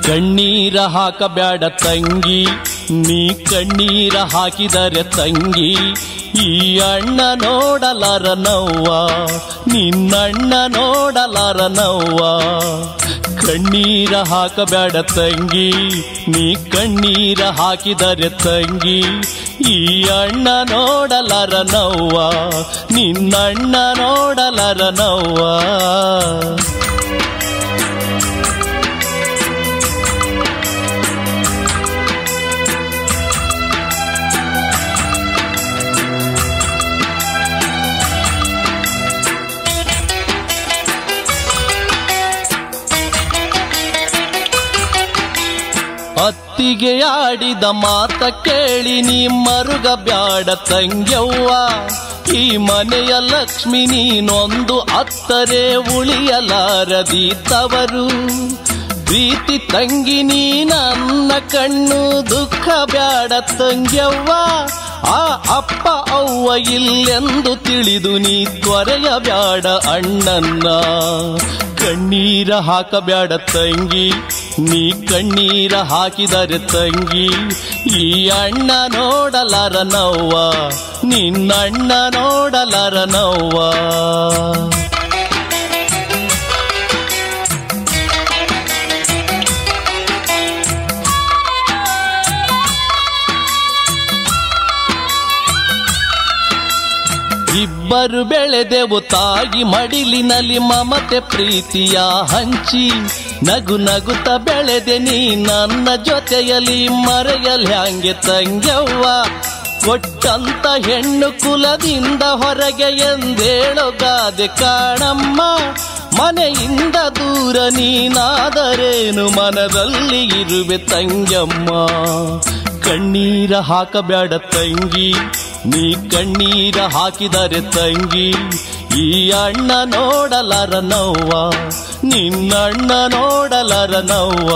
ಕಣ್ಣೀರ ಹಾಕಬ್ಯಾಡ ತಂಗಿ, ನೀ ಕಣ್ಣೀರ ಹಾಕಿದರೆ ತಂಗಿ ಈ ಅಣ್ಣ ನೋಡಲಾರನವ್ವ, ನಿನ್ನಣ್ಣ ನೋಡಲಾರನವ್ವ. ಕಣ್ಣೀರ ಹಾಕಬ್ಯಾಡ ತಂಗಿ, ನೀ ಕಣ್ಣೀರ ಹಾಕಿದರೆ ತಂಗಿ ಈ ಅಣ್ಣ ನೋಡಲಾರನವ್ವ, ನಿನ್ನಣ್ಣ ನೋಡಲಾರನವ್ವ. ಅತ್ತಿಗೆ ಆಡಿದ ಮಾತ ಕೇಳಿ ನೀ ಮರುಗ ಬ್ಯಾಡ ತಂಗ್ಯವ್ವ, ಈ ಮನೆಯ ಲಕ್ಷ್ಮಿ ನೀನೊಂದು ಅತ್ತರೆ ಉಳಿಯಲಾರದಿದ್ದವರು. ಪ್ರೀತಿ ತಂಗಿ ನೀ ನನ್ನ ಕಣ್ಣು ದುಃಖ ಬ್ಯಾಡ ತಂಗ್ಯವ್ವ, ಆ ಅಪ್ಪ ಅವ್ವ ಇಲ್ಲೆಂದು ತಿಳಿದು ನೀ ತ್ವರೆಯ ಬ್ಯಾಡ ಅಣ್ಣನ್ನ. ಕಣ್ಣೀರ ಹಾಕಬ್ಯಾಡ ತಂಗಿ, ನೀ ಕಣ್ಣೀರ ಹಾಕಿದರೆ ತಂಗಿ ಈ ಅಣ್ಣ ನೋಡಲಾರನವ್ವ, ನಿನ್ನಣ್ಣ ನೋಡಲಾರನವ್ವ. ಇಬ್ಬರು ಬೆಳೆದೆವು ತಾಯಿ ಮಡಿಲಿನಲ್ಲಿ ಮಮತೆ ಪ್ರೀತಿಯ ಹಂಚಿ, ನಗು ನಗುತ್ತ ಬೆಳೆದೆ ನೀ ನನ್ನ ಜೊತೆಯಲ್ಲಿ ಮರೆಯಲ್ ಹ್ಯಾಂಗೆ ತಂಗ್ಯವ್ವ. ಕೊಟ್ಟಂತ ಹೆಣ್ಣು ಕುಲದಿಂದ ಹೊರಗೆ ಎಂದೇಳೋಗಾದೆ ಕಾಣಮ್ಮ, ಮನೆಯಿಂದ ದೂರ ನೀನಾದರೇನು ಮನದಲ್ಲಿ ಇರುವೆ ತಂಗ್ಯಮ್ಮ. ಕಣ್ಣೀರ ಹಾಕಬ್ಯಾಡ ತಂಗಿ, ನೀ ಕಣ್ಣೀರ ಹಾಕಿದರೆ ತಂಗಿ ಈ ಅಣ್ಣ ನೋಡಲಾರನವ್ವ, ನಿನ್ನಣ್ಣ ನೋಡಲಾರನವ್ವ.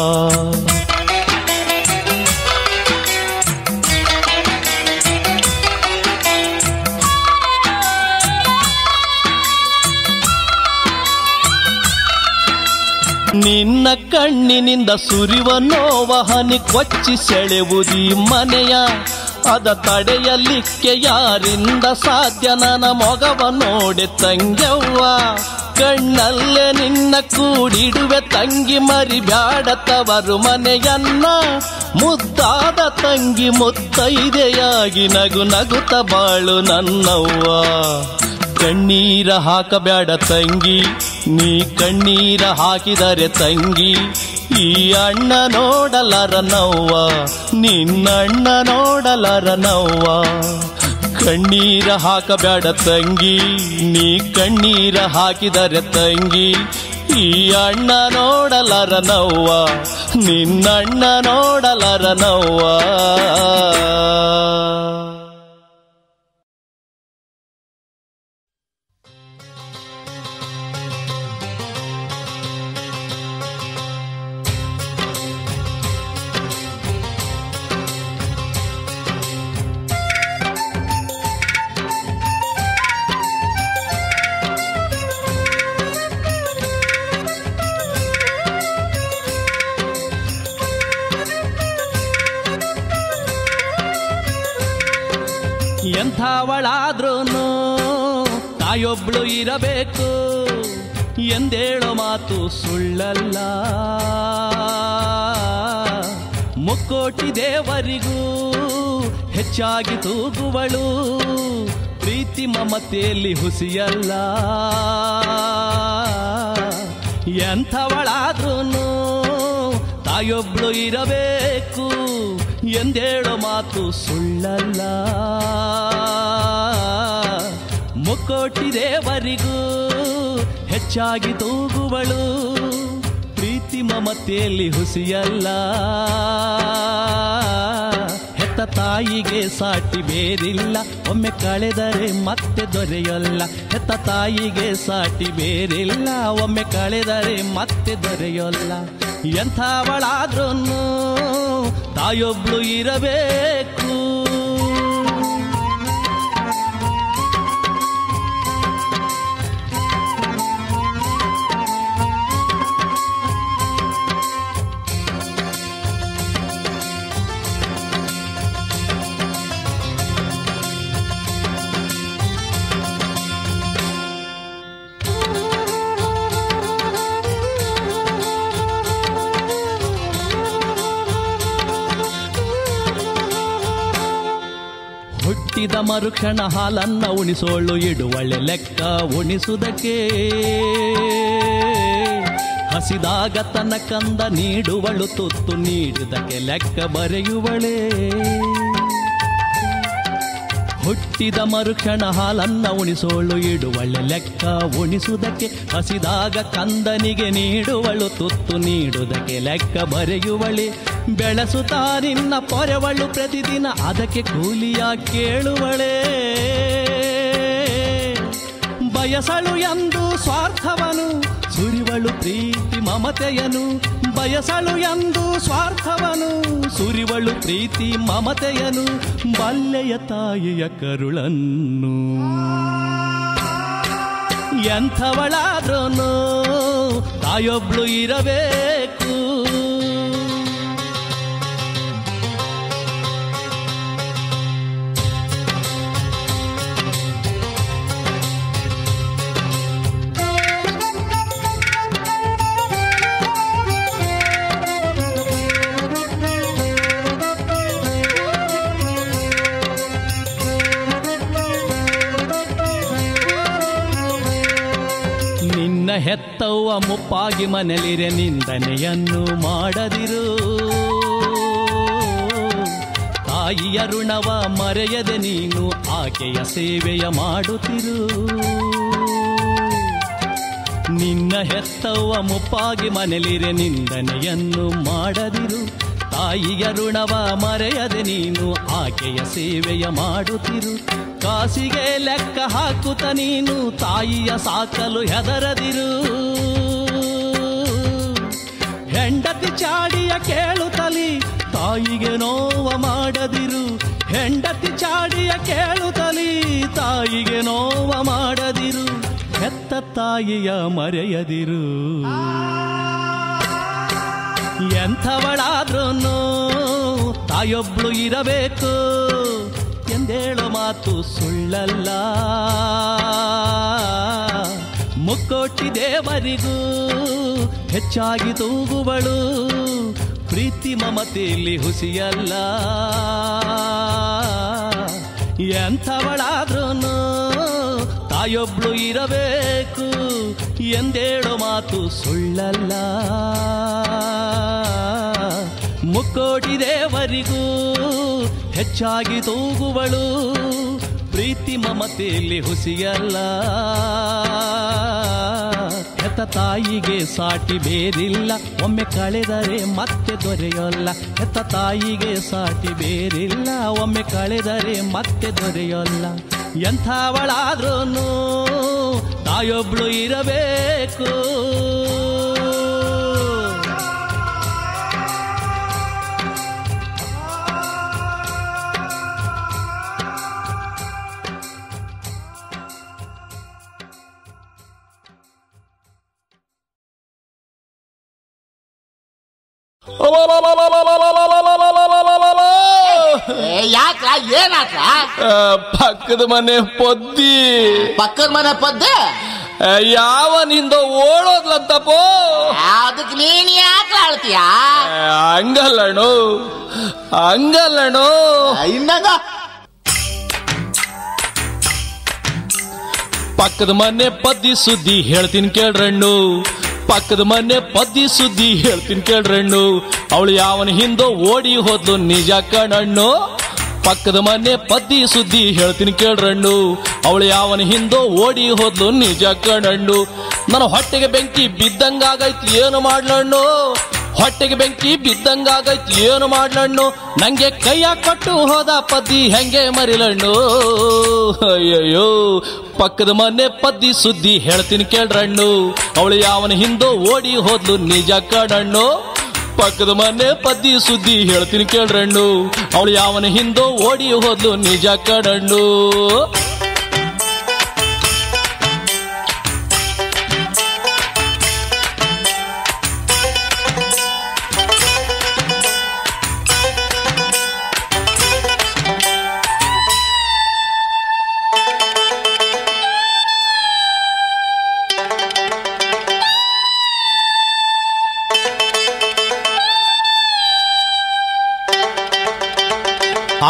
ನಿನ್ನ ಕಣ್ಣಿನಿಂದ ಸುರಿವ ನೋವ ಹನಿ ಕೊಚ್ಚಿ ಸೆಳೆವುದೀ ಮನೆಯ, ಅದ ತಡೆಯಲಿಕ್ಕೆ ಯಾರಿಂದ ಸಾಧ್ಯ ನನ್ನ ಮೊಗವ ನೋಡೆ ತಂಗ್ಯವ್ವ. ಕಣ್ಣಲ್ಲೇ ನಿನ್ನ ಕೂಡಿಡುವೆ ತಂಗಿ ಮರಿಬ್ಯಾಡ ತವರು ಮನೆಯನ್ನ, ಮುದ್ದಾದ ತಂಗಿ ಮುತ್ತೈದೆಯಾಗಿ ನಗು ನಗುತ್ತ ಬಾಳು ನನ್ನವ್ವ. ಕಣ್ಣೀರ ಹಾಕಬ್ಯಾಡ ತಂಗಿ, ನೀ ಕಣ್ಣೀರ ಹಾಕಿದರೆ ತಂಗಿ ಈ ಅಣ್ಣ ನೋಡಲಾರನವ್ವ, ನಿನ್ನಣ್ಣ ನೋಡಲಾರನವ್ವ. ಕಣ್ಣೀರ ಹಾಕಬ್ಯಾಡ ತಂಗಿ, ನೀ ಕಣ್ಣೀರ ಹಾಕಿದರೆ ತಂಗಿ ಈ ಅಣ್ಣ ನೋಡಲಾರನವ್ವ, ನಿನ್ನಣ್ಣ ನೋಡಲಾರನವ್ವ. ಎಂಥವಳಾದ್ರೂನು ತಾಯೊಬ್ಳು ಇರಬೇಕು ಎಂದೇಳೋ ಮಾತು ಸುಳ್ಳಲ್ಲ. ಮುಕ್ಕೋಟಿ ದೇವರಿಗೂ ಹೆಚ್ಚಾಗಿ ತೂಗುವಳು, ಪ್ರೀತಿ ಮಮತೆಯಲ್ಲಿ ಹುಸಿಯಲ್ಲ. ಎಂಥವಳಾದ್ರೂನು ತಾಯೊಬ್ಳು ಇರಬೇಕು ಎಂದೇಳೋ ಮಾತು ಸುಳ್ಳಲ್ಲ. ಮುಕ್ಕೋಟಿ ದೇವರಿಗೂ ಹೆಚ್ಚಾಗಿ ತೂಗುವಳು, ಪ್ರೀತಿ ಮಮತೆಯಲ್ಲಿ ಹುಸಿಯಲ್ಲ. ಹೆತ್ತ ತಾಯಿಗೆ ಸಾಟಿ ಬೇರಿಲ್ಲ, ಒಮ್ಮೆ ಕಳೆದರೆ ಮತ್ತೆ ದೊರೆಯಲ್ಲ. ಹೆತ್ತ ತಾಯಿಗೆ ಸಾಟಿ ಬೇರಿಲ್ಲ, ಒಮ್ಮೆ ಕಳೆದರೆ ಮತ್ತೆ ದೊರೆಯಲ್ಲ. ಎಂಥವಳಾದ್ರೂನು ತಾಯೊಬ್ಳು ಇರಬೇಕು. ಮರುಕ್ಷಣ ಹಾಲನ್ನ ಉಣಿಸೋಳು ಇಡುವಳೆ ಲೆಕ್ಕ ಉಣಿಸುವುದಕ್ಕೆ. ಹಸಿದಾಗ ತನ್ನ ಕಂದ ನೀಡುವಳು ತುತ್ತು ನೀಡುವುದಕ್ಕೆ ಲೆಕ್ಕ ಬರೆಯುವಳೆ. ಹುಟ್ಟಿದ ಮರುಕ್ಷಣ ಹಾಲನ್ನ ಉಣಿಸೋಳು ಇಡುವಳೆ ಲೆಕ್ಕ ಉಣಿಸುವುದಕ್ಕೆ. ಹಸಿದಾಗ ಕಂದನಿಗೆ ನೀಡುವಳು ತುತ್ತು ನೀಡುವುದಕ್ಕೆ ಲೆಕ್ಕ ಬರೆಯುವಳೆ. ಬೆಳೆಸುತ್ತಾ ನಿನ್ನ ಪೊರೆವಳು ಪ್ರತಿದಿನ ಅದಕ್ಕೆ ಕೂಲಿಯ ಕೇಳುವಳೆ. ಬಯಸಳು ಎಂದು ಸ್ವಾರ್ಥವನು ಸುರಿವಳು ಪ್ರೀತಿ ಮಮತೆಯನು. ಬಯಸಳು ಎಂದು ಸ್ವಾರ್ಥವನು ಸುರಿವಳು ಪ್ರೀತಿ ಮಮತೆಯನು. ಬಲ್ಲೆಯ ತಾಯಿಯ ಕರುಳನ್ನು ಎಂಥವಳಾದ್ರೂ ತಾಯೊಬ್ಳು ಇರಬೇಕು. ಹೆತ್ತವ್ವ ಮುಪ್ಪಾಗಿ ಮನೆಲಿರೆ ನಿಂದನೆಯನ್ನು ಮಾಡದಿರು. ತಾಯಿಯ ಋಣವ ಮರೆಯದೆ ನೀನು ಆಕೆಯ ಸೇವೆಯ ಮಾಡುತ್ತಿರು. ನಿನ್ನ ಹೆತ್ತವ್ವ ಮುಪ್ಪಾಗಿ ಮನೆಲಿರೆ ನಿಂದನೆಯನ್ನು ಮಾಡದಿರು. ತಾಯಿಯ ಋಣವ ಮರೆಯದೆ ನೀನು ಆಕೆಯ ಸೇವೆಯ ಮಾಡುತ್ತಿರು. ಕಾಸಿಗೆ ಲೆಕ್ಕ ಹಾಕುತ್ತ ನೀನು ತಾಯಿಯ ಸಾಕಲು ಹೆದರದಿರು. ಹೆಂಡತಿ ಚಾಡಿಯ ಕೇಳುತ್ತಲಿ ತಾಯಿಗೆ ನೋವ ಮಾಡದಿರು. ಹೆಂಡತಿ ಚಾಡಿಯ ಕೇಳುತ್ತಲಿ ತಾಯಿಗೆ ನೋವ ಮಾಡದಿರು. ಹೆತ್ತ ತಾಯಿಯ ಮರೆಯದಿರು. ಎಂಥವಳಾದ್ರೂ ತಾಯೊಬ್ಳು ಇರಬೇಕು ಎಂದೇಳೋ ಮಾತು ಸುಳ್ಳಲ್ಲ. ಮುಕ್ಕೋಟಿ ದೇವರಿಗೂ ಹೆಚ್ಚಾಗಿ ತೂಗುವಳು ಪ್ರೀತಿ ಮಮತೆಯಲ್ಲಿ ಹುಸಿಯಲ್ಲ. ಎಂಥವಳಾದ್ರೂ ತಾಯೊಬ್ಳು ಇರಬೇಕು ಎಂದೇಳೋ ಮಾತು ಸುಳ್ಳಲ್ಲ. ಮುಕ್ಕೋಟಿ ದೇವರಿಗೂ ಹೆಚ್ಚಾಗಿ ತೂಗುವಳು ಪ್ರೀತಿ ಮಮತೆಯಲ್ಲಿ ಹುಸಿಯಲ್ಲ. ಹೆತ್ತ ತಾಯಿಗೆ ಸಾಟಿ ಬೇರಿಲ್ಲ ಒಮ್ಮೆ ಕಳೆದರೆ ಮತ್ತೆ ದೊರೆಯೋಲ್ಲ. ಹೆತ್ತ ತಾಯಿಗೆ ಸಾಟಿ ಬೇರಿಲ್ಲ ಒಮ್ಮೆ ಕಳೆದರೆ ಮತ್ತೆ ದೊರೆಯೋಲ್ಲ. ಎಂಥವಳಾದ್ರೂ ತಾಯೊಬ್ಳು ಇರಬೇಕು. ಯಾಕ ಏನಾಕ? ಪಕ್ಕದ ಮನೆ ಪೊದ್ದಿ. ಪಕ್ಕದ ಮನೆ ಪೊದ್ದೆ ಯಾವನಿಂದ ಓಡೋದ್ಲಂತಪ್ಪೋ. ಅದಕ್ಕೆ ನೀನ್ ಯಾಕೆ ಆಳ್ತೀಯ? ಹಂಗಲ್ಲಣ್ಣು ಹಂಗಲ್ಲಣ್ಣು. ಇನ್ನಂಗ ಪಕ್ಕದ ಮನೆ ಪದ್ದಿ ಸುದ್ದಿ ಹೇಳ್ತೀನಿ ಕೇಳ್ರಣ್ಣು. ಪಕ್ಕದ ಮನೆ ಪದ್ದಿ ಸುದ್ದಿ ಹೇಳ್ತೀನಿ ಕೇಳ್ರಣ್ಣು. ಅವಳು ಯಾವನ ಹಿಂದೋ ಓಡಿ ಹೋದ್ಲು ನಿಜ ಕಣಣ್ಣು. ಪಕ್ಕದ ಮನೆ ಪದ್ದಿ ಸುದ್ದಿ ಹೇಳ್ತೀನಿ ಕೇಳ್ರಣ್ಣು. ಅವಳು ಯಾವನ ಹಿಂದೋ ಓಡಿ ಹೋದ್ಲು ನಿಜ ಕಣಣ್ಣು. ನನ್ನ ಹೊಟ್ಟೆಗೆ ಬೆಂಕಿ ಬಿದ್ದಂಗಾಗೈತಿ ಏನು ಮಾಡ್ಲಣ್ಣು. ಹೊಟ್ಟೆಗೆ ಬೆಂಕಿ ಬಿದ್ದಂಗಾಗೈತಿ ಏನು ಮಾಡ್ಲಣ್ಣು. ನಂಗೆ ಕೈಯ ಕೊಟ್ಟು ಹೋದ ಪದ್ದಿ ಹೆಂಗೆ ಮರಿಲಣ್ಣು. ಅಯ್ಯಯ್ಯೋ ಪಕ್ಕದ ಮನೆ ಪದ್ದಿ ಸುದ್ದಿ ಹೇಳ್ತೀನಿ ಕೇಳ್ರಣ್ಣು. ಅವಳು ಯಾವನ ಹಿಂದೋ ಓಡಿ ಹೋದ್ಲು ನಿಜ ಕಣಣ್ಣು. ಪಕ್ಕದ ಮನೆ ಪದ್ದಿ ಸುದ್ದಿ ಹೇಳ್ತೀನಿ ಕೇಳ್ರಣ್ಣು. ಅವಳು ಯಾವನ ಹಿಂದೋ ಓಡಿ ಹೋದ್ಲು ನಿಜ ಕಣಣ್ಣು.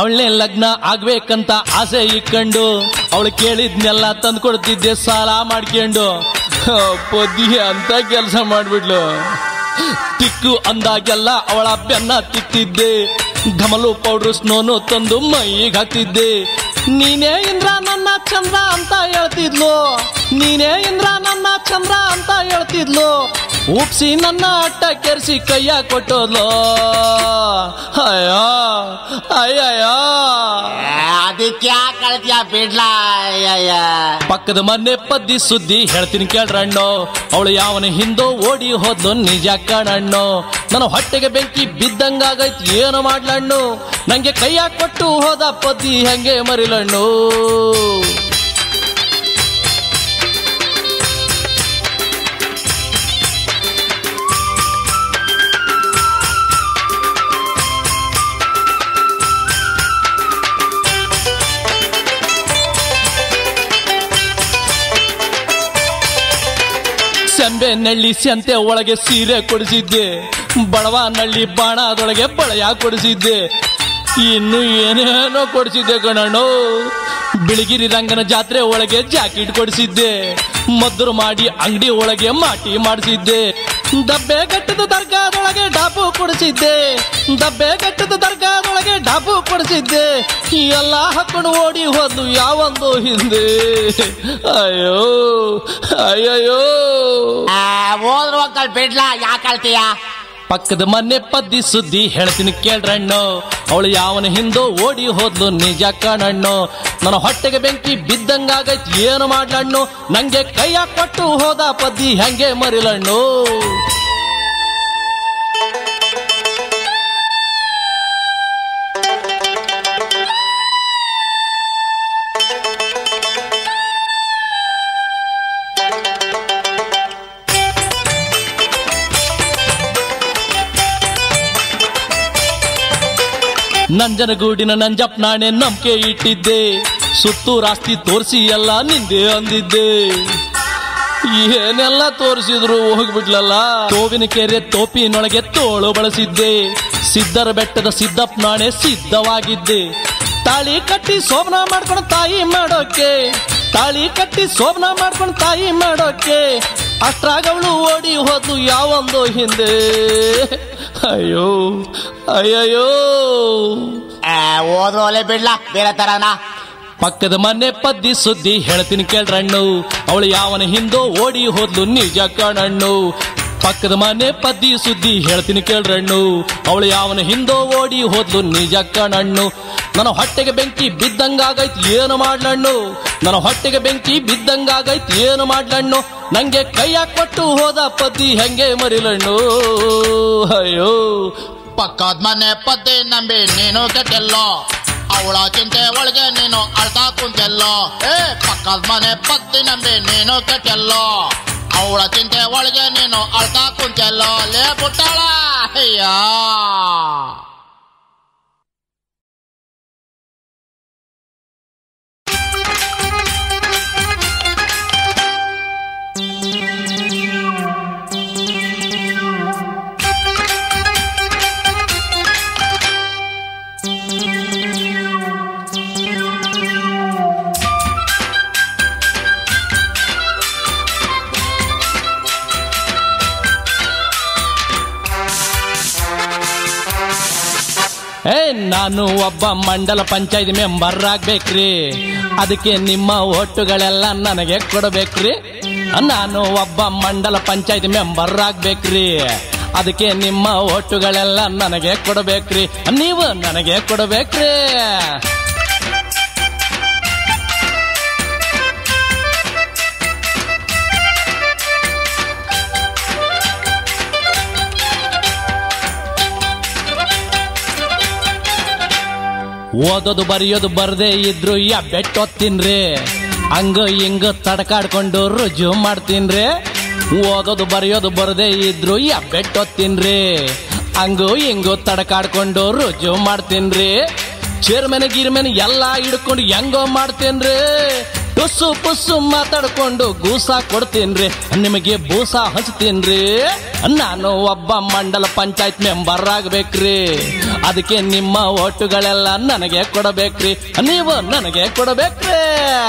ಅವಳನ್ನೇ ಲಗ್ನ ಆಗ್ಬೇಕಂತ ಆಸೆ ಇಕ್ಕೊಂಡು ಅವಳು ಕೇಳಿದ್ನೆಲ್ಲ ತಂದು ಕೊಡ್ತಿದ್ದೆ ಸಾಲ ಮಾಡ್ಕೊಂಡು. ಪೊದ್ದಿ ಅಂತ ಕೆಲಸ ಮಾಡ್ಬಿಡ್ಲು. ತಿಕ್ಕು ಅಂದಾಗೆಲ್ಲ ಅವಳ ಬೆನ್ನ ತಿಕ್ತಿದ್ದೆ, ಘಮಲು ಪೌಡ್ರು ಸ್ನೋನು ತಂದು ಮೈಗೆ ಹಾಕ್ತಿದ್ದೆ. ನೀನೇ ಇಂದ್ರ ನನ್ನ ಚಂದ್ರ ಅಂತ ಹೇಳ್ತಿದ್ಲು, ನೀನೇ ಇಂದ್ರ ನನ್ನ ಚಂದ್ರ ಅಂತ ಹೇಳ್ತಿದ್ಲು. ಉಪ್ಸಿ ನನ್ನ ಅಟ್ಟ ಕೆರ್ಸಿ ಕೈಯ ಕೊಟ್ಟೋದ್ಲು. ಅಯ್ಯೋ ಅಯ್ಯಯ್ಯೋ, ಅದಕ್ಕೆ ಯಾಕೆ ಕಳ್ತೀಯ ಬಿಡ್ಲ. ಪಕ್ಕದ ಮನೆ ಪದ್ದಿ ಸುದ್ದಿ ಹೇಳ್ತೀನಿ ಕೇಳ್ರಣ್ಣು. ಅವಳು ಯಾವನ ಹಿಂದೋ ಓಡಿ ಹೋದ್ಲು ನಿಜ ಕಣಣ್ಣು. ನನ್ನ ಹೊಟ್ಟೆಗೆ ಬೆಂಕಿ ಬಿದ್ದಂಗಾಗೈತಿ ಏನು ಮಾಡ್ಲಣ್ಣು. ನಂಗೆ ಕೈಯ ಕೊಟ್ಟು ಹೋದ ಪದ್ದಿ ಹೆಂಗೆ ಮರಿಲಣ್ಣು. ಸೆಂಬೆ ನಳ್ಳಿ ಸಂತೆ ಒಳಗೆ ಸೀರೆ ಕೊಡಿಸಿದ್ದೆ, ಬಡವ ನಳ್ಳಿ ಬಾಣದೊಳಗೆ ಬಳೆಯ ಕೊಡಿಸಿದ್ದೆ, ಇನ್ನು ಏನೇನೋ ಕೊಡಿಸಿದ್ದೆ ಕಣಣ್ಣು. ಬಿಳಿಗಿರಿ ರಂಗನ ಜಾತ್ರೆ ಒಳಗೆ ಜಾಕೆಟ್ ಕೊಡಿಸಿದ್ದೆ, ಮದ್ದೂರು ಮಾಡಿ ಅಂಗಡಿ ಒಳಗೆ ಮಾಟಿ ಮಾಡಿಸಿದ್ದೆ. ದಬ್ಬೆ ಗಟ್ಟದ ದರ್ಗಾದೊಳಗೆ ಡಾಬು ಕೊಡಿಸಿದ್ದೆ, ದಬ್ಬೆ ಗಟ್ಟದ ದರ್ಗಾದೊಳಗೆ ಡಾಬು ಕೊಡಿಸಿದ್ದೆ. ಎಲ್ಲ ಹಾಕೊಂಡು ಓಡಿ ಹೋದ್ಲು ಯಾವೊಂದು ಹಿಂದೆ. ಅಯ್ಯೋ ಅಯ್ಯಯ್ಯೋ, ಹೋದ್ರು ಮಕ್ಕಳು ಬಿಡ್ಲ, ಯಾಕೆ ಕಳ್ತೀಯ. ಪಕ್ಕದ ಮನೆ ಪದ್ದಿ ಸುದ್ದಿ ಹೇಳ್ತೀನಿ ಕೇಳ್ರಣ್ಣು. ಅವಳು ಯಾವನ ಹಿಂದೋ ಓಡಿ ಹೋದ್ಲು ನಿಜ ಕಣಣ್ಣು. ನನ್ನ ಹೊಟ್ಟೆಗೆ ಬೆಂಕಿ ಬಿದ್ದಂಗಾಗೈತಿ ಏನು ಮಾಡ್ಲಣ್ಣು. ನಂಗೆ ಕೈಯ ಕೊಟ್ಟು ಹೋದ ಪದ್ದಿ ಹೆಂಗೆ ಮರಿಲಣ್ಣು. ನಂಜನಗೂಡಿನ ನಂಜಪ್ಪ ನಾಣೆ ನಂಬಿಕೆ ಇಟ್ಟಿದ್ದೆ, ಸುತ್ತೂರು ಆಸ್ತಿ ತೋರಿಸಿ ಎಲ್ಲ ನಿಂದೆ ಅಂದಿದ್ದೆ. ಏನೆಲ್ಲ ತೋರಿಸಿದ್ರು ಹೋಗ್ಬಿಡ್ಲಲ್ಲ. ತೋವಿನ ಕೆರೆ ತೋಪಿನೊಳಗೆ ತೋಳು ಬಳಸಿದ್ದೆ, ಸಿದ್ದರ ಬೆಟ್ಟದ ಸಿದ್ದಪ್ಪ ನಾಣೆ ಸಿದ್ಧವಾಗಿದ್ದೆ. ತಾಳಿ ಕಟ್ಟಿ ಶೋಭನ ಮಾಡ್ಕೊಂಡು ತಾಯಿ ಮಾಡೋಕೆ, ತಾಳಿ ಕಟ್ಟಿ ಶೋಭನ ಮಾಡ್ಕೊಂಡು ತಾಯಿ ಮಾಡೋಕೆ. ಅಷ್ಟ್ರಾಗವಳು ಓಡಿ ಹೋದ್ಲು ಯಾವೊಂದು ಹಿಂದೆ. ಅಯ್ಯೋ ಅಯ್ಯಯ್ಯೋ, ಹೋದ್ರು ಒಲೆ ಬಿಡ್ಲ, ಬೇರೆ ತರನ. ಪಕ್ಕದ ಮನೆ ಪದ್ದಿ ಸುದ್ದಿ ಹೇಳ್ತೀನಿ ಕೇಳ್ರಣ್ಣು. ಅವಳು ಯಾವನ ಹಿಂದೋ ಓಡಿ ಹೋದ್ಲು ನಿಜ ಕಣಣ್ಣು. ಪಕ್ಕದ ಮನೆ ಪದ್ದಿ ಸುದ್ದಿ ಹೇಳ್ತೀನಿ ಕೇಳ್ರಣ್ಣು. ಅವಳು ಯಾವನ ಹಿಂದೋ ಓಡಿ ಹೋದ್ಲು ನಿಜ ಕಣಣ್ಣು. ನನ್ನ ಹೊಟ್ಟೆಗೆ ಬೆಂಕಿ ಬಿದ್ದಂಗಾಗೈತಿ ಏನು ಮಾಡ್ಲಣ್ಣು. ನನ್ನ ಹೊಟ್ಟೆಗೆ ಬೆಂಕಿ ಬಿದ್ದಂಗಾಗೈತಿ ಏನು ಮಾಡ್ಲಣ್ಣು. ನಂಗೆ ಕೈಯ ಕೊಟ್ಟು ಹೋದ ಪದ್ದಿ ಹೆಂಗೆ ಮರಿಲಣ್ಣು. ಅಯ್ಯೋ, ಪಕ್ಕದ ಮನೆ ಪದ್ದಿ ನಂಬಿ ನೀನು ಕೆಟ್ಟೆಲ್ಲೋ, ಅವಳ ಚಿಂತೆ ಒಳಗೆ ನೀನು ಅಳ್ತಾ ಕುಂತೆಲ್ಲೋ. ಪಕ್ಕದ ಮನೆ ಪದ್ದಿ ನಂಬಿ ನೀನು ಕೆಟ್ಟೆಲ್ಲೋ, ಅವಳ ಚಿಂತೆ ಒಳಗೆ ನೀನು ಅಳ್ತಾ ಕುಂತೆಲ್ಲೋ. ಲೇ ಪುಟ್ಟಾಳ, ಅಯ್ಯ. ನಾನು ಒಬ್ಬ ಮಂಡಲ ಪಂಚಾಯತ್ ಮೆಂಬರ್ ಆಗ್ಬೇಕ್ರಿ, ಅದಕ್ಕೆ ನಿಮ್ಮ ಓಟುಗಳೆಲ್ಲ ನನಗೆ ಕೊಡಬೇಕ್ರಿ. ನಾನು ಒಬ್ಬ ಮಂಡಲ ಪಂಚಾಯತ್ ಮೆಂಬರ್ ಆಗ್ಬೇಕ್ರಿ, ಅದಕ್ಕೆ ನಿಮ್ಮ ಓಟುಗಳೆಲ್ಲ ನನಗೆ ಕೊಡಬೇಕ್ರಿ. ನೀವು ನನಗೆ ಕೊಡಬೇಕ್ರಿ. ಓದೋದು ಬರೆಯೋದು ಬರ್ದೇ ಇದ್ರು ಬೆಟ್ಟೊತ್ತೀನ್ರಿ, ಹಂಗ ಹಿಂಗ ತಡ್ಕಾಡ್ಕೊಂಡು ರುಜು ಮಾಡ್ತೀನ್ರಿ. ಓದೋದು ಬರೆಯೋದು ಬರ್ದೇ ಇದ್ರು ಬೆಟ್ಟೊತ್ತೀನ್ರಿ, ಹಂಗು ಹಿಂಗು ತಡ್ಕಾಡ್ಕೊಂಡು ರುಜು ಮಾಡ್ತೀನ್ರಿ. ಚೇರ್ಮನ್ ಗಿರ್ಮನ್ ಎಲ್ಲ ಹಿಡ್ಕೊಂಡು ಹೆಂಗೋ ಮಾಡ್ತೇನ್ರಿ. ಟುಸ್ಸು ಪುಸ್ಸು ಮಾತಾಡ್ಕೊಂಡು ಗೂಸ ಕೊಡ್ತೀನ್ರಿ, ನಿಮಗೆ ಬೂಸ ಹಂಚ್ತೀನ್ರಿ. ನಾನು ಒಬ್ಬ ಮಂಡಲ ಪಂಚಾಯತ್ ಮೆಂಬರ್ ಆಗ್ಬೇಕ್ರಿ, ಅದಕ್ಕೆ ನಿಮ್ಮ ಓಟುಗಳೆಲ್ಲ ನನಗೆ ಕೊಡಬೇಕ್ರಿ, ನೀವು ನನಗೆ ಕೊಡಬೇಕ್ರಿ.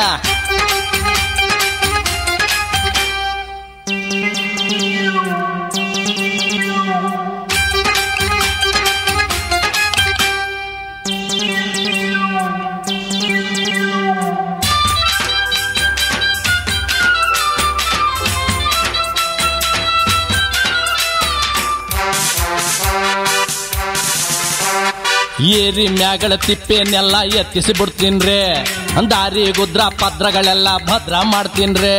ಏರಿ ಮ್ಯಾಗಳ ತಿಪ್ಪೆನೆಲ್ಲ ಎತ್ತಿಸಿ ಬಿಡ್ತೀನ್ರಿ, ದಾರಿ ಗುದ್ರ ಪದ್ರಗಳೆಲ್ಲ ಭದ್ರ ಮಾಡ್ತೀನ್ರಿ.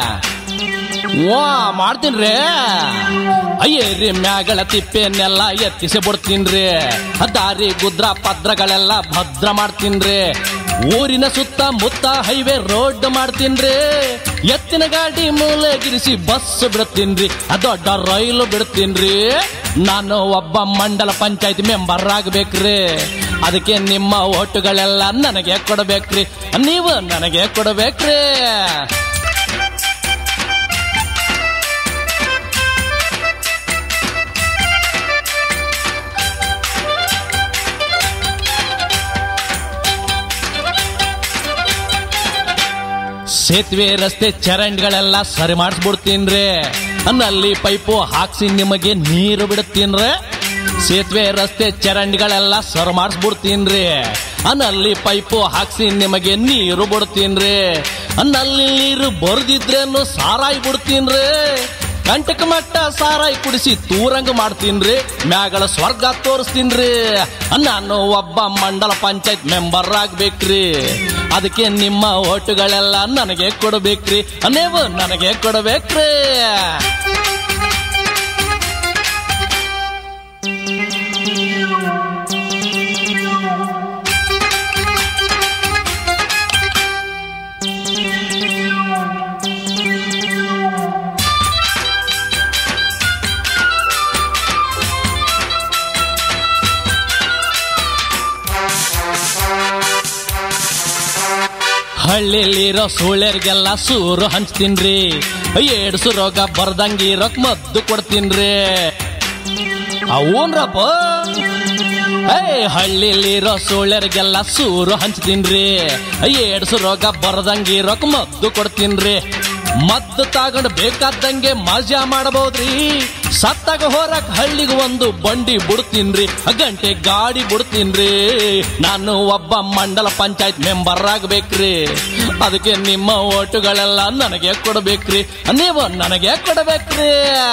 ಮಾಡ್ತೀನ್ರಿ. ಏರಿ ಮ್ಯಾಗಳ ತಿಪ್ಪೆನೆಲ್ಲ ಎತ್ತಿಸಿ ಬಿಡ್ತೀನ್ರಿ, ದಾರಿ ಗುದ್ರ ಪದ್ರಗಳೆಲ್ಲ ಭದ್ರ ಮಾಡ್ತೀನ್ರಿ. ಊರಿನ ಸುತ್ತ ಮುತ್ತ ಹೈವೇ ರೋಡ್ ಮಾಡ್ತೀನ್ರಿ, ಎತ್ತಿನ ಗಾಡಿ ಮೂಲೆಗಿರಿಸಿ ಬಸ್ ಬಿಡ್ತೀನ್ರಿ, ದೊಡ್ಡ ರೈಲು ಬಿಡ್ತೀನ್ರಿ. ನಾನು ಒಬ್ಬ ಮಂಡಲ ಪಂಚಾಯತ್ ಮೆಂಬರ್ ಆಗ್ಬೇಕ್ರಿ, ಅದಕ್ಕೆ ನಿಮ್ಮ ಓಟುಗಳೆಲ್ಲ ನನಗೆ ಕೊಡಬೇಕ್ರಿ, ನೀವು ನನಗೆ ಕೊಡಬೇಕ್ರಿ. ಸೇತುವೆ ರಸ್ತೆ ಚರಂಡಿಗಳೆಲ್ಲ ಸರಿ ಮಾಡಿಸ್ಬಿಡ್ತೀನ್ರಿ, ನಲ್ಲಿ ಪೈಪು ಹಾಕ್ಸಿ ನಿಮಗೆ ನೀರು ಬಿಡುತ್ತೀನ್ರಿ. ಸೇತುವೆ ರಸ್ತೆ ಚರಂಡಿಗಳೆಲ್ಲ ಸರಿ ಮಾಡಿಸ್ಬಿಡ್ತೀನ್ರಿ, ನಲ್ಲಿ ಪೈಪು ಹಾಕ್ಸಿ ನಿಮಗೆ ನೀರು ಬಿಡ್ತೀನ್ರಿ. ನಲ್ಲಿ ನೀರು ಬರ್ದಿದ್ರೇನು ಸಾರಾಯಿ ಬಿಡ್ತೀನ್ರಿ, ಕಂಟಕ ಮಟ್ಟ ಸಾರಾಯಿ ಕುಡಿಸಿ ತೂರಂಗ ಮಾಡ್ತೀನ್ರಿ, ಮ್ಯಾಗಳ ಸ್ವರ್ಗ ತೋರಿಸ್ತೀನ್ರಿ. ನಾನು ಒಬ್ಬ ಮಂಡಲ ಪಂಚಾಯತ್ ಮೆಂಬರ್ ಆಗ್ಬೇಕ್ರಿ, ಅದಕ್ಕೆ ನಿಮ್ಮ ಓಟುಗಳೆಲ್ಲ ನನಗೆ ಕೊಡಬೇಕ್ರಿ, ನೀವು ನನಗೆ ಕೊಡಬೇಕ್ರಿ. ಹಳ್ಳಿಲಿರೋ ಸೂಳ್ಯರಿಗೆಲ್ಲ ಸೂರು ಹಂಚ್ತೀನ್ರಿ, ಏಡ್ಸು ರೋಗ ಬರ್ದಂಗಿರೋಕ್ ಮದ್ದು ಕೊಡ್ತೀನ್ರಿ. ಅವನ್ರಪ್ಪ ಹಳ್ಳಿಲಿರೋ ಸೂಳ್ಯರಿಗೆಲ್ಲ ಸೂರು ಹಂಚ್ತೀನ್ರಿ, ಏಡ್ಸು ರೋಗ ಬರ್ದಂಗಿರೋಕ್ ಮದ್ದು ಕೊಡ್ತೀನ್ರಿ. ಮದ್ದು ತಗೊಂಡು ಬೇಕಾದಂಗೆ ಮಜಾ ಮಾಡಬಹುದ್ರಿ, ಸತ್ತಾಗ ಹೊರಕ್ ಹಳ್ಳಿಗೆ ಒಂದು ಬಂಡಿ ಬಿಡ್ತೀನ್ರಿ, ಗಂಟೆ ಗಾಡಿ ಬಿಡ್ತೀನ್ರಿ. ನಾನು ಒಬ್ಬ ಮಂಡಲ ಪಂಚಾಯತ್ ಮೆಂಬರ್ ಆಗ್ಬೇಕ್ರಿ, ಅದಕ್ಕೆ ನಿಮ್ಮ ಓಟುಗಳೆಲ್ಲ ನನಗೆ ಕೊಡಬೇಕ್ರಿ, ನೀವು ನನಗೆ ಕೊಡಬೇಕ್ರಿ.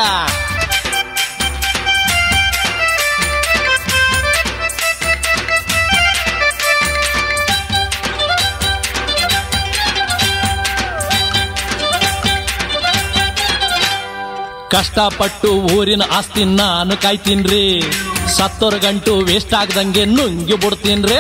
ಕಷ್ಟಪಟ್ಟು ಊರಿನ ಆಸ್ತಿ ನಾನು ಕಾಯ್ತೀನ್ರಿ, ಸತ್ತೋರ್ ಗಂಟು ವೇಸ್ಟ್ ಆಗದಂಗೆ ನುಂಗಿ ಬಿಡ್ತೀನ್ರಿ.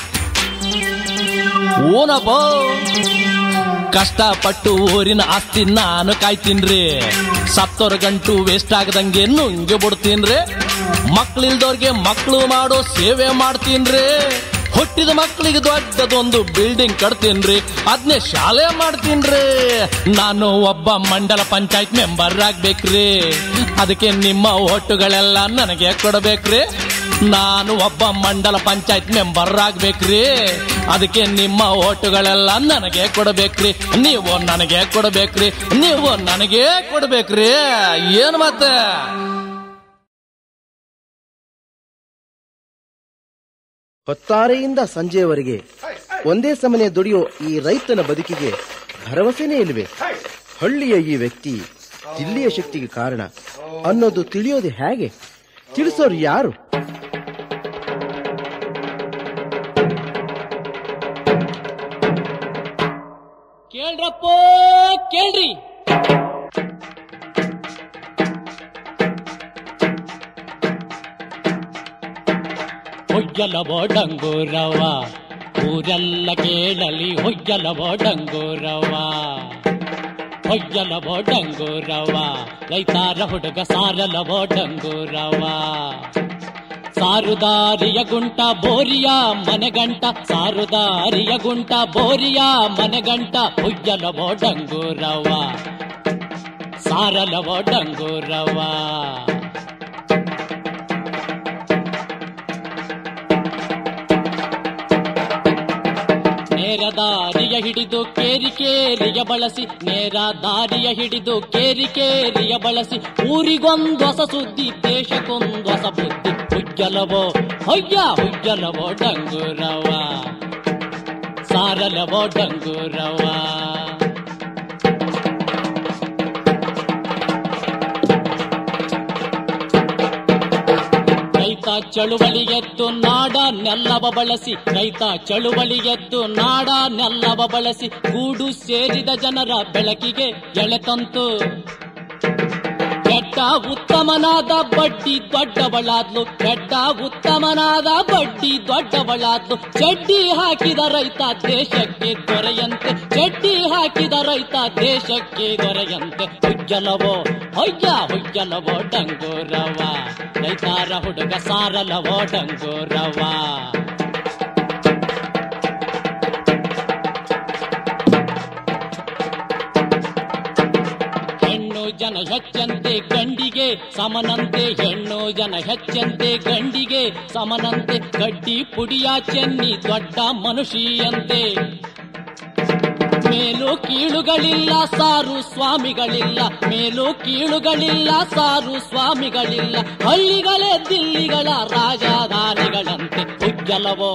ಓನಪ್ಪ ಕಷ್ಟಪಟ್ಟು ಊರಿನ ಆಸ್ತಿ ನಾನು ಕಾಯ್ತೀನ್ರಿ, ಸತ್ತೋರ್ ಗಂಟು ವೇಸ್ಟ್ ಆಗದಂಗೆ ನುಂಗಿ ಬಿಡ್ತೀನ್ರಿ. ಮಕ್ಳಿಲ್ದವ್ರಿಗೆ ಮಕ್ಕಳು ಮಾಡೋ ಸೇವೆ ಮಾಡ್ತೀನ್ರಿ, ಹುಟ್ಟಿದ ಮಕ್ಕಳಿಗೆ ದೊಡ್ಡದೊಂದು ಬಿಲ್ಡಿಂಗ್ ಕಟ್ತೀನ್ರಿ, ಅದನ್ನೇ ಶಾಲೆ ಮಾಡ್ತೀನ್ರಿ. ನಾನು ಒಬ್ಬ ಮಂಡಲ ಪಂಚಾಯತ್ ಮೆಂಬರ್ ಆಗ್ಬೇಕ್ರಿ, ಅದಕ್ಕೆ ನಿಮ್ಮ ಓಟುಗಳೆಲ್ಲ ನನಗೆ ಕೊಡಬೇಕ್ರಿ. ನಾನು ಒಬ್ಬ ಮಂಡಲ ಪಂಚಾಯತ್ ಮೆಂಬರ್ ಆಗ್ಬೇಕ್ರಿ, ಅದಕ್ಕೆ ನಿಮ್ಮ ಓಟುಗಳೆಲ್ಲ ನನಗೆ ಕೊಡಬೇಕ್ರಿ, ನೀವು ನನಗೆ ಕೊಡಬೇಕ್ರಿ, ನೀವು ನನಗೆ ಕೊಡಬೇಕ್ರಿ. ಏನು ಮತ್ತೆ ಹೊತ್ತಾರೆಯಿಂದ ಸಂಜೆಯವರೆಗೆ ಒಂದೇ ಸಮನೆ ದುಡಿಯೋ ಈ ರೈತನ ಬದುಕಿಗೆ ಭರವಸೆನೇ ಇಲ್ವೇ? ಹಳ್ಳಿಯ ಈ ವ್ಯಕ್ತಿ ಜಿಲ್ಲೆಯ ಶಕ್ತಿಗೆ ಕಾರಣ ಅನ್ನೋದು ತಿಳಿಯೋದು ಹೇಗೆ? ತಿಳಿಸೋರು ಯಾರು? ಕೇಳ್ರಪ್ಪ ಕೇಳ್ರಿ, ಹೊಯ್ಯಲವೋ ಡಂಗೂರವ ಊರೆಲ್ಲ ಕೇಳಲಿ, ಹೊಯ್ಯಲವೋ ಡಂಗೂರವ, ಹೊಯ್ಯಲವೋ ಡಂಗೂರವ, ರೈತಾರ ಹುಡುಗ ಸಾರಲವೋ ಡಂಗೂರವ, ಸಾರುದಾರಿಯ ಗುಂಟ ಬೋರಿಯ ಮನೆಗಂಟ ಸಾರುದಾರಿಯ ಗುಂಟ ಬೋರಿಯ ಮನೆಗಂಟ ಹುಯ್ಯಲವೋ ಡಂಗೂರವ್ವ ಸಾರಲವೋ ಡಂಗೂರವ್ವ ನೇರ ದಾರಿಯ ಹಿಡಿದು ಕೇರಿಯ ಬಳಸಿ ನೇರ ದಾರಿಯ ಹಿಡಿದು ಕೇರಿಯ ಬಳಸಿ ಊರಿಗೊಂದು ಹೊಸ ಸುದ್ದಿ ದೇಶಕ್ಕೊಂದು ಹೊಸ ಬುದ್ಧಿ ಹುಯ್ಯಲವೋ ಹುಯ್ಯಲವೋ ಡಂಗೂರವ್ವ ಸಾರಲವೋ ಡಂಗೂರವ್ವ ರೈತ ಚಳುವಳಿ ಎದ್ದು ನಾಡ ನೆಲ್ಲವ ಬಳಸಿ ರೈತ ಚಳುವಳಿ ಎದ್ದು ನಾಡ ನೆಲ್ಲವ ಬಳಸಿ ಗೂಡು ಸೇರಿದ ಜನರ ಬೆಳಕಿಗೆ ಎಳೆತಂತು ಕೆಟ್ಟ ಉತ್ತಮನಾದ ಬಡ್ಡಿ ದೊಡ್ಡವಳಾದ್ಲು ಕೆಟ್ಟ ಉತ್ತಮನಾದ ಬಡ್ಡಿ ದೊಡ್ಡವಳಾದ್ಲು ಚಡ್ಡಿ ಹಾಕಿದ ರೈತ ದೇಶಕ್ಕೆ ದೊರೆಯಂತೆ ಚಡ್ಡಿ ಹಾಕಿದ ರೈತ ದೇಶಕ್ಕೆ ದೊರೆಯಂತೆ ಹುಯ್ಯಲವೋ ಹುಯ್ಯಲವೋ ಡಂಗೂರವ್ವ ರೈತಾರ ಹುಡುಗ ಸಾರಲವೋ ಡಂಗೂರವ್ವ ಜನ ಹೆಚ್ಚಂತೆ ಗಂಡಿಗೆ ಸಮನಂತೆ ಹೆಣ್ಣು ಜನ ಹೆಚ್ಚಂತೆ ಗಂಡಿಗೆ ಸಮನಂತೆ ಗಡ್ಡಿ ಪುಡಿಯ ಚೆನ್ನಿ ದೊಡ್ಡ ಮನುಷ್ಯಂತೆ ಮೇಲು ಕೀಳುಗಳಿಲ್ಲ ಸಾರು ಸ್ವಾಮಿಗಳಿಲ್ಲ ಮೇಲು ಕೀಳುಗಳಿಲ್ಲ ಸಾರು ಸ್ವಾಮಿಗಳಿಲ್ಲ ಹಳ್ಳಿಗಳೇ ದಿಲ್ಲಿಗಳ ರಾಜಧಾನಿಗಳಂತೆ ಹುಯ್ಯಲವೋ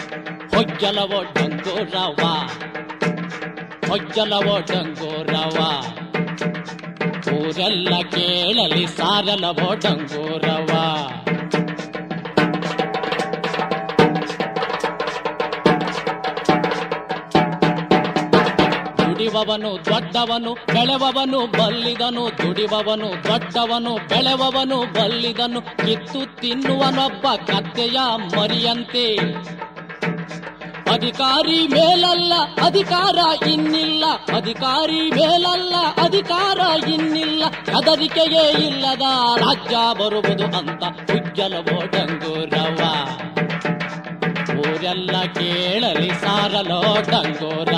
ಡಂಗೂರವ್ವ ಹುಯ್ಯಲವೋ ಡಂಗೂರವ್ವ ಊರೆಲ್ಲ ಕೇಳಲಿ ಸಾರಲವೋ ಡಂಗೂರವ್ವ ದುಡಿವವನು ದೊಡ್ಡವನು ಬೆಳೆವವನು ಬಲ್ಲಿದನು ದುಡಿವವನು ದೊಡ್ಡವನು ಬೆಳೆವವನು ಬಲ್ಲಿದನು ಕಿತ್ತು ತಿನ್ನುವನೊಬ್ಬ ಕತ್ತೆಯ ಮರಿಯಂತೆ ಅಧಿಕಾರಿ ಮೇಲಲ್ಲ ಅಧಿಕಾರ ಇನ್ನಿಲ್ಲ ಅಧಿಕಾರಿ ಮೇಲಲ್ಲ ಅಧಿಕಾರ ಇನ್ನಿಲ್ಲ ಹೆದರಿಕೆಯೇ ಇಲ್ಲದ ರಾಜ್ಯ ಬರುವುದು ಅಂತ ಹುಯ್ಯಲವೋ ಡಂಗೂರವ್ವ ಊರೆಲ್ಲ ಕೇಳಲಿ ಸಾರಲೋ ಡಂಗೂರ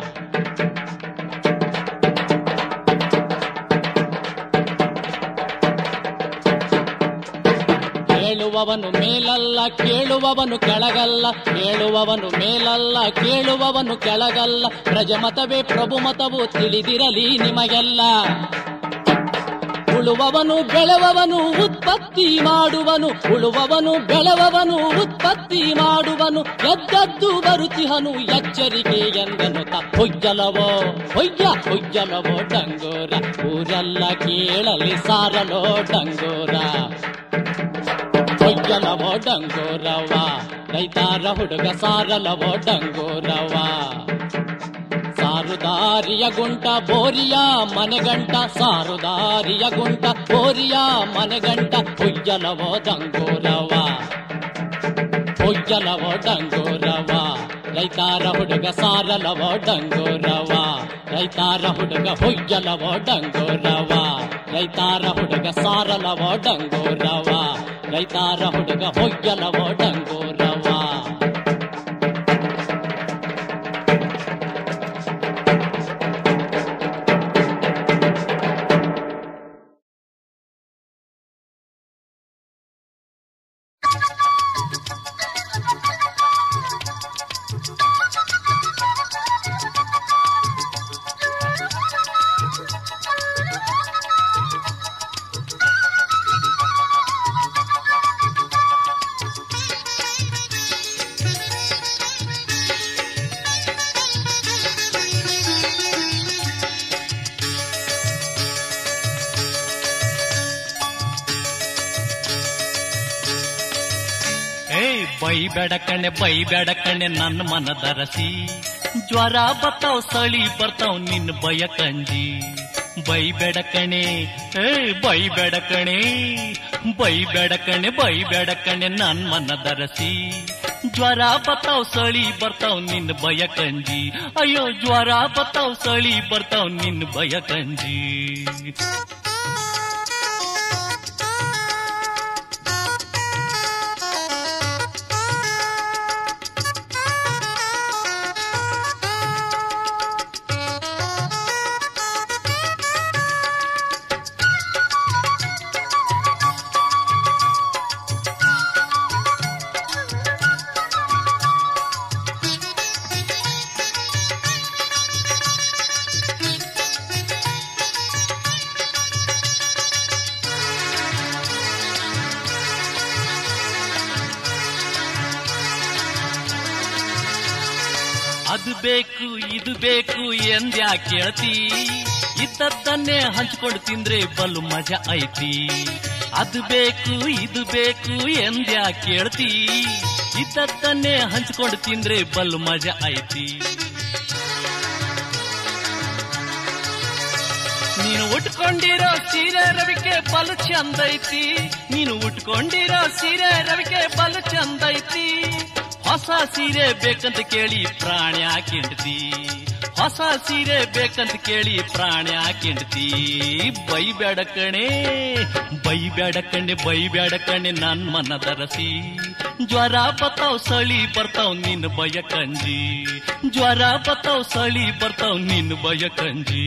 ಹೇಳುವವನು ಮೇಲಲ್ಲ ಕೇಳುವವನು ಕೆಳಗಲ್ಲ ಹೇಳುವವನು ಮೇಲಲ್ಲ ಕೇಳುವವನು ಕೆಳಗಲ್ಲ ಪ್ರಜಮತವೇ ಪ್ರಭುಮತವು ತಿಳಿದಿರಲಿ ನಿಮಗೆಲ್ಲ ಉಳುವವನು ಬೆಳೆವವನು ಉತ್ಪತ್ತಿ ಮಾಡುವನು ಉಳುವವನು ಬೆಳೆವವನು ಉತ್ಪತ್ತಿ ಮಾಡುವನು ಎದ್ದದ್ದು ಬರುತಿಹನು ಎಚ್ಚರಿಕೆ ಎಂದನುತ ಹುಯ್ಯಲವೋ ಹುಯ್ಯಲವೋ ಡಂಗೂರ ಊರೆಲ್ಲ ಕೇಳಲಿ ಸಾರಲೋ ಡಂಗೂರ ಹುಯ್ಯಲವೋ ಡಂಗೂರವ್ವ ರೈತಾರ ಹುಡುಗ ಸಾರಲವೋ ಡಂಗೂರವ್ವ ಸಾರುದಾರಿಯ ಗುಂಟ ಬೋರಿಯ ಮನೆಗಂಟ ಸಾರುದಾರಿಯ ಗುಂಟ ಬೋರಿಯ ಮನೆಗಂಟ ಹುಯ್ಯಲವೋ ಡಂಗೂರವ್ವ ಹುಯ್ಯಲವೋ ಡಂಗೂರವ್ವ ರೈತಾರ ಹುಡುಗ ಸಾರಲವೋ ಡಂಗೂರವ್ವ ರೈತಾರ ಹುಡುಗ ಹುಯ್ಯಲವೋ ಡಂಗೂರವ್ವ ರೈತಾರ ಹುಡುಗ ಸಾರಲವೋ ಡಂಗೂರವ್ವ ರೈತಾರ ಹುಡುಗ ಹುಯ್ಯಲವೋ ಡಂಗೂರವ್ವ ಬೈಬೇಡ ಕಣೆ ನನ್ನ ಮನದರಸಿ ಜ್ವರ ಬರ್ತಾವ್ ಸಳಿ ಬರ್ತಾವ್ ನಿನ್ನ ಭಯ ಕಂಜಿ ಬೈಬೇಡ ಕಣೆ ಬೈಬೇಡ ಕಣೆ ನನ್ನ ಮನದರಸಿ ಜ್ವರ ಬರ್ತಾವ್ ಸಳಿ ಬರ್ತಾವ್ ನಿನ್ನ ಭಯ ಕಂಜಿ ಅಯ್ಯೋ ಜ್ವರ ಬರ್ತಾವ್ ಸಳಿ ಬರ್ತಾವ್ ನಿನ್ನ ಭಯ ಕಂಜಿ ಬೇಕು ಇದು ಬೇಕು ಎಂದ್ಯಾ ಕೇಳ್ತಿ, ಇದ್ದದ್ದನ್ನೇ ಹಂಚ್ಕೊಂಡು ತಿಂದ್ರೆ ಬಲು ಮಜಾ ಐತಿ. ಅದು ಬೇಕು ಇದು ಬೇಕು ಎಂದ್ಯಾ ಕೇಳ್ತಿ, ಇದ್ದದ್ದನ್ನೇ ಹಂಚ್ಕೊಂಡು ತಿಂದ್ರೆ ಬಲು ಮಜಾ ಐತಿ. ನೀನು ಉಟ್ಕೊಂಡಿರೋ ಸೀರೆ ರವಿಕೆ ಬಲು ಚಂದೈತಿ, ನೀನು ಉಟ್ಕೊಂಡಿರೋ ಸೀರೆ ರವಿಕೆ ಬಲು ಚಂದೈತಿ. ಹೊಸ ಸೀರೆ ಬೇಕಂತ ಕೇಳಿ ಪ್ರಾಣಿ ಹಾಕಿಂಡ್ತಿ, ಹೊಸ ಸೀರೆ ಬೇಕಂತ ಕೇಳಿ ಪ್ರಾಣಿ ಹಾಕಿಂಡ್ತಿ. ಬೈಬೇಡ ಕಣೆ ಬೈಬೇಡ ಕಣ್ಣೆ ಬೈಬೇಡ ಕಣ್ಣೆ ನನ್ ಮನದರಸಿ. ಜ್ವರ ಬತ್ತಾವ್ ಸಳಿ ಬರ್ತಾವ್ ನಿನ್ನ ಬಯ ಕಂಜಿ, ಜ್ವರ ಬತ್ತಾವ್ ಸಳಿ ಬರ್ತಾವ್ ನಿನ್ನ ಬಯ ಕಂಜಿ.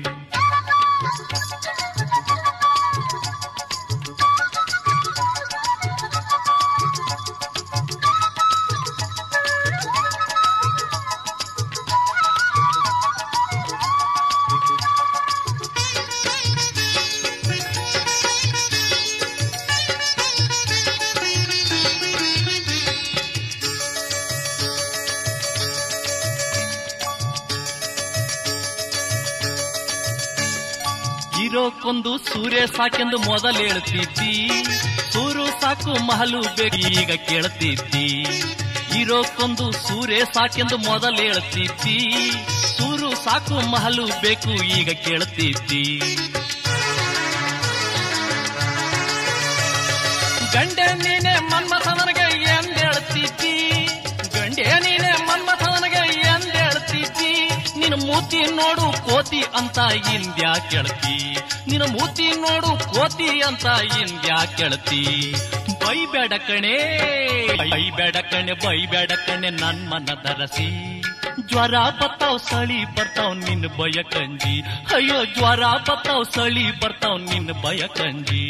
ಇರೋಕೊಂದು ಸೂರ್ಯ ಸಾಕೆಂದು ಮೊದಲು ಹೇಳ್ತಿದ್ದಿ, ಸೂರು ಸಾಕು ಮಹಲು ಬೇಕು ಈಗ ಕೇಳ್ತಿದ್ದಿ. ಇರೋಕೊಂದು ಸೂರ್ಯ ಸಾಕೆಂದು ಮೊದಲು ಹೇಳ್ತಿದ್ದಿ, ಸೂರು ಸಾಕು ಮಹಲು ಬೇಕು ಈಗ ಕೇಳ್ತಿದ್ದಿ. ಗಂಡೆ ನೀನೆ ಮನ್ಮಥನಿಗೆ ಎಂದೇಳ್ತಿದ್ದಿ, ಗಂಡೆ ನೀನೆ ಮನ್ಮಥನಿಗೆ ಎಂದೇಳ್ತಿದ್ದಿ. ನಿನ್ನ ಮೂತಿ ನೋಡು ಕೋತಿ ಅಂತ ಇಂದ್ಯಾ ಕೇಳ್ತಿ, ನಿನ್ನ ಮೂತಿ ನೋಡು ಕೋತಿ ಅಂತ ಇಂದ್ಯಾ ಕೇಳ್ತಿ. ಬೈಬೇಡ ಕಣೆ ಬೈಬೇಡ ಕಣೆ ಬೈಬೇಡ ಕಣೆ ನನ್ ಮನದರಸಿ. ಜ್ವರ ಬತ್ತಾವ್ ಸಳಿ ಬರ್ತಾವ್ ನಿನ್ನ ಬಯ ಕಂಜಿ, ಅಯ್ಯೋ ಜ್ವರ ಬತ್ತಾವ್ ಸಳಿ ಬರ್ತಾವ್ ನಿನ್ನ ಬಯ ಕಂಜಿ.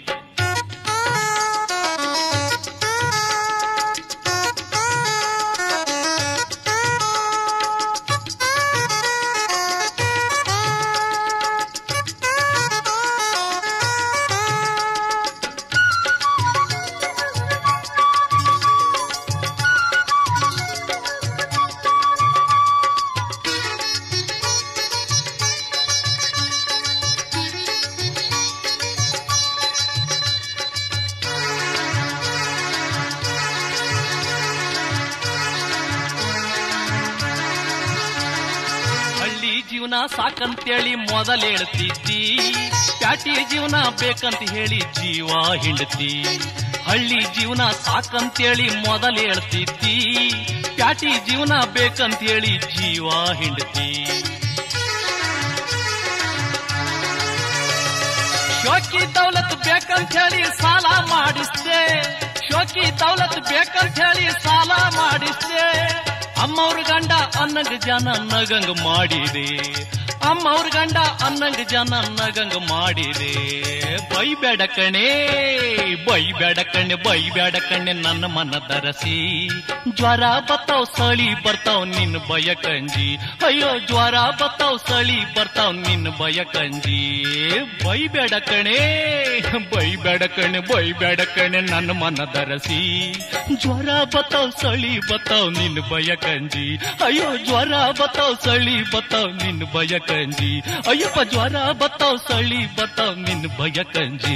ಜೀವನ ಸಾಕಂತೇಳಿ ಮೊದಲು ಹೇಳ್ತಿದ್ದಿ, ಪ್ಯಾಟಿ ಜೀವನ ಬೇಕಂತ ಹೇಳಿ ಜೀವ ಹಿಂಡ್ತಿ. ಹಳ್ಳಿ ಜೀವನ ಸಾಕಂತೇಳಿ ಮೊದಲು ಹೇಳ್ತಿದ್ದಿ, ಪ್ಯಾಟಿ ಜೀವನ ಬೇಕಂತ ಹೇಳಿ ಜೀವ ಹಿಂಡ್ತಿ. ಶೋಕಿ ದೌಲತ್ ಬೇಕಂತ ಹೇಳಿ ಸಾಲ ಮಾಡಿಸ್ದೆ, ಶೋಕಿ ದೌಲತ್ ಬೇಕಂತ ಹೇಳಿ ಸಾಲ ಮಾಡಿಸ್ದೆ. ಅಮ್ಮವ್ರ ಗಂಡ ಅನ್ನಂಗ ಜನ ನಗಂಗ ಮಾಡಿದೆ, ಅಮ್ಮವ್ರ ಗಂಡ ಅನ್ನಂಗ ಜನ ನಗಂಗ ಮಾಡಿದೆ. ಬೈಬೇಡ ಕಣೆ ಬೈಬೇಡ ಕಣ್ಣೆ ಬೈಬೇಡ ಕಣ್ಣೆ ನನ್ನ ಮನದರಸಿ. ಜ್ವರ ಬತ್ತಾವ್ ಸಳಿ ಬರ್ತಾವ್ ನಿನ್ನ ಬಯ ಕಂಜಿ, ಅಯ್ಯೋ ಜ್ವರ ಬತ್ತಾವ್ ಸಳಿ ಬರ್ತಾವ್ ನಿನ್ನ ಬಯ ಕಂಜಿ. ಬೈಬೇಡ ಕಣೆ ಬೈಬೇಡ ಕಣ್ಣೆ ಬೈಬೇಡ ಕಣ್ಣೆ ನನ್ನ ಮನದರಸಿ. ಜ್ವರ ಬತ್ತಾವ್ ಸಳಿ ಬತ್ತಾವ್ ನಿನ್ನ ಬಯ ಕಂಜಿ, ಅಯ್ಯೋ ಜ್ವರ ಬತ್ತಾವ್ ಸಳಿ ಬತ್ತಾವ್ ನಿನ್ನ ಬಯ ಕಂಜಿ. ಅಯ್ಯಪ್ಪ ಜ್ವರ ಬತ್ತಾವ್ ಸಳಿ ಬತ್ತಾವ್ ನಿನ್ನ ಬಯ ಕಂಜಿ.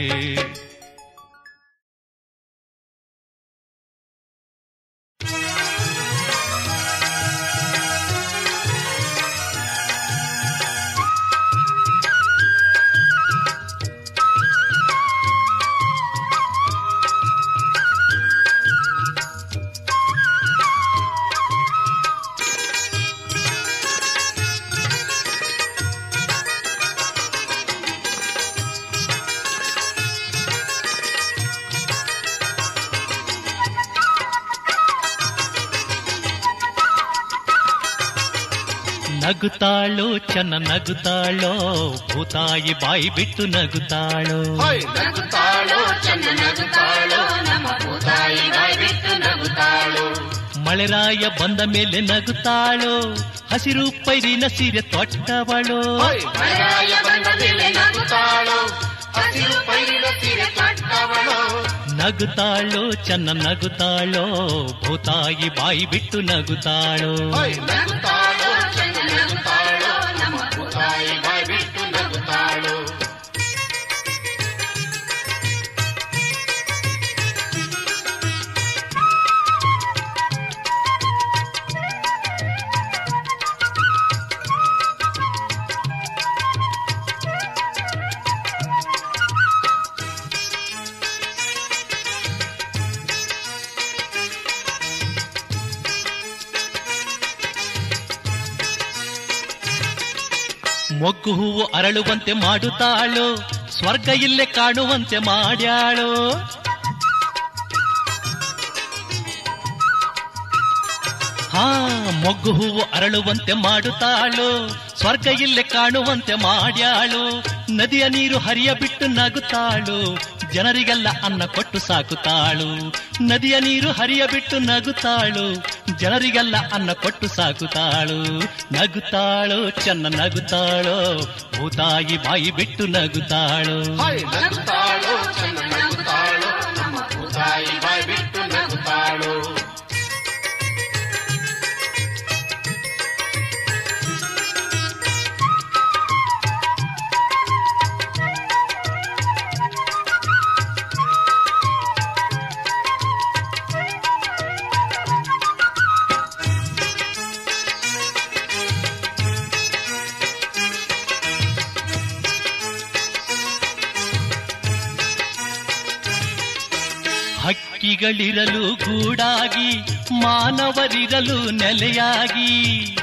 ನಗುತ್ತಾಳೋ ಚೆನ್ನ ನಗುತ್ತಾಳೋ, ಭೂತಾಯಿ ಬಾಯಿ ಬಿಟ್ಟು ನಗುತ್ತಾಳೋ. ನಗುತ್ತಾಳೋ ಚೆನ್ನ ನಗುತ್ತಾಳೋ, ನಮ್ಮ ಭೂತಾಯಿ ಬಾಯಿ ಬಿಟ್ಟು ನಗುತ್ತಾಳೋ. ಮಳೆರಾಯ ಬಂದ ಮೇಲೆ ನಗುತ್ತಾಳೋ, ಹಸಿರು ಪೈರಿನ ಸೀರೆ ತೊಟ್ಟವಳೋ. ಮಳೆರಾಯ ಬಂದ ಮೇಲೆ ನಗುತ್ತಾಳೋ, ಹಸಿರು ಪೈರಿನ ಸೀರೆ ತೊಟ್ಟವಳೋ. ನಗುತ್ತಾಳೋ ಚೆನ್ನ ನಗುತ್ತಾಳೋ ಭೂತಾಯಿ ಬಾಯಿ ಬಿಟ್ಟು ನಗುತ್ತಾಳೋ ನಗುತ್ತಾಳೋ ಚೆನ್ನ ನಗುತ್ತಾಳೋ ನಮ್ಮ ಭೂತಾಯಿ ಬಾಯಿ ಬಿಟ್ಟು ನಗುತ್ತಾಳೋ ಮೊಗ್ಗು ಹೂವು ಅರಳುವಂತೆ ಮಾಡುತ್ತಾಳೋ ಸ್ವರ್ಗ ಇಲ್ಲೇ ಕಾಣುವಂತೆ ಮಾಡ್ಯಾಳೋ ಹಾ ಮೊಗ್ಗು ಹೂವು ಅರಳುವಂತೆ ಮಾಡುತ್ತಾಳೋ ಸ್ವರ್ಗ ಇಲ್ಲೇ ಕಾಣುವಂತೆ ಮಾಡ್ಯಾಳು ನದಿಯ ನೀರು ಹರಿಯ ಬಿಟ್ಟು ನಗುತ್ತಾಳು ಜನರಿಗೆಲ್ಲ ಅನ್ನ ಕೊಟ್ಟು ಸಾಕುತ್ತಾಳು ನದಿಯ ನೀರು ಹರಿಯ ಬಿಟ್ಟು ನಗುತ್ತಾಳು ಜನರಿಗೆಲ್ಲ ಅನ್ನ ಕೊಟ್ಟು ಸಾಕುತ್ತಾಳು ನಗುತ್ತಾಳೋ ಚೆನ್ನ ನಗುತ್ತಾಳೋ ಭೂತಾಯಿ ಬಾಯಿ ಬಿಟ್ಟು ನಗುತ್ತಾಳು ನಗುತ್ತಾಳೋ ಚೆನ್ನ ನಗುತ್ತಾಳೋ ನಮ್ಮ ಭೂತಾಯಿ ಬಾಯಿ ಬಿಟ್ಟು ನಗುತ್ತಾಳೋ ಹಕ್ಕಿಗಳಿರಲು ಗೂಡಾಗಿ ಮಾನವರಿರಲು ನೆಲೆಯಾಗಿ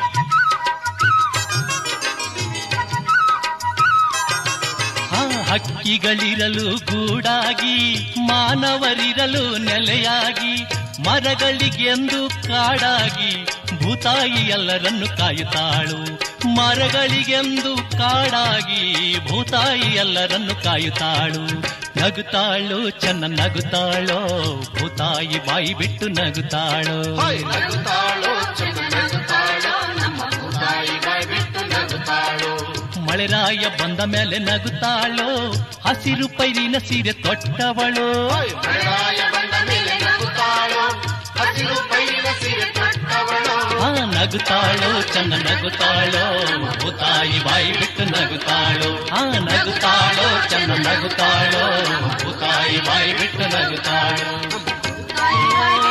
ಹಕ್ಕಿಗಳಿರಲು ಗೂಡಾಗಿ ಮಾನವರಿರಲು ನೆಲೆಯಾಗಿ ಮರಗಳಿಗೆಂದು ಕಾಡಾಗಿ ಭೂತಾಯಿ ಎಲ್ಲರನ್ನು ಕಾಯುತ್ತಾಳು ಮರಗಳಿಗೆಂದು ಕಾಡಾಗಿ ಭೂತಾಯಿ ಎಲ್ಲರನ್ನು ಕಾಯುತ್ತಾಳು ನಗುತ್ತಾಳು ಚೆನ್ನ ನಗುತ್ತಾಳೋ ಭೂತಾಯಿ ಬಾಯಿ ಬಿಟ್ಟು ನಗುತ್ತಾಳೋ ನಗುತ್ತಾಳೋ ಚೆನ್ನ ನಗುತ್ತಾಳೋ ನಮ್ಮ ಭೂತಾಯಿ ಬಾಯಿ ಬಿಟ್ಟು ನಗುತ್ತಾಳೋ ಮಳೆರಾಯ ಬಂದ ಮೇಲೆ ನಗುತ್ತಾಳೋ ಹಸಿರು ಪೈರಿನ ಸೀರೆ ತೊಟ್ಟವಳು ಮಳೆರಾಯ ಬಂದ ಮೇಲೆ ನಗುತ್ತಾಳೋ ಹಸಿರು ಪೈರಿನ ಸೀರೆ ತೊಟ್ಟವಳು ನಗುತ್ತಾಳೋ ಚೆನ್ನ ನಗುತ್ತಾಳೋ ಭೂತಾಯಿ ಬಾಯಿ ಬಿಟ್ಟು ನಗುತ್ತಾಳೋ ನಗುತ್ತಾಳೋ ಚೆನ್ನ ನಗುತ್ತಾಳೋ ಭೂತಾಯಿ ಬಾಯಿ ಬಿಟ್ಟು ನಗುತ್ತಾಳೋ